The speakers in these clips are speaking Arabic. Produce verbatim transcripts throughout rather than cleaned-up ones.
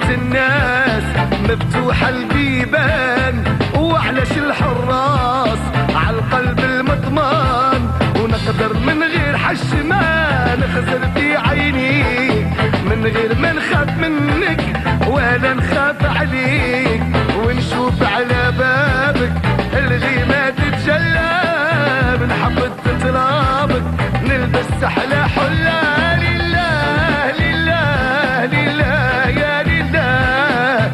الناس مفتوحة البيبان، وعلاش الحراس عالقلب المطمان، ونقدر من غير حش ما نخزر في عينيك، من غير ما نخاف منك ولا نخاف عليك، ونشوف على بابك الغيمة تتجلى من حبة ترابك، نلبس أحلى حلة لله لله لله يا لله.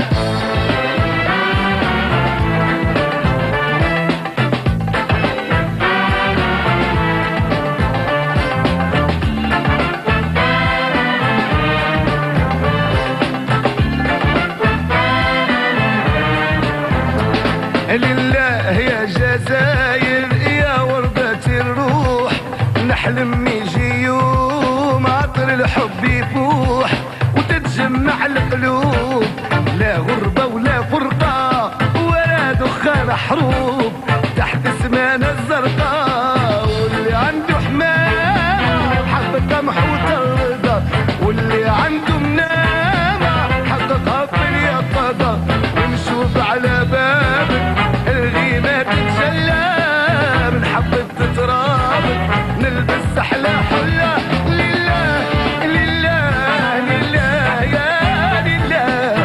لله يا جزاير يا وردة الروح، نحلم يجي يوم عطر الحب يفوح وتتجمع القلوب، لا غربة ولا فرقة ولا دخان حروب تحت سمانة الزرقاء، واللي عنده حمامة حقق محوط الرضا، واللي عنده منامة حققها في اليقظة، ونشوف على بابك الغيمة تتجلى من حبة ترابك، نلبس أحلى حلة لله لله لله يا لله.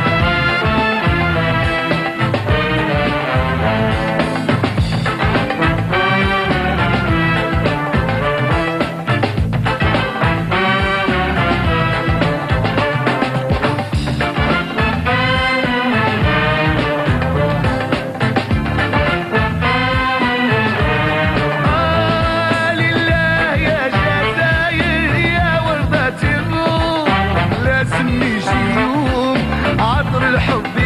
الحب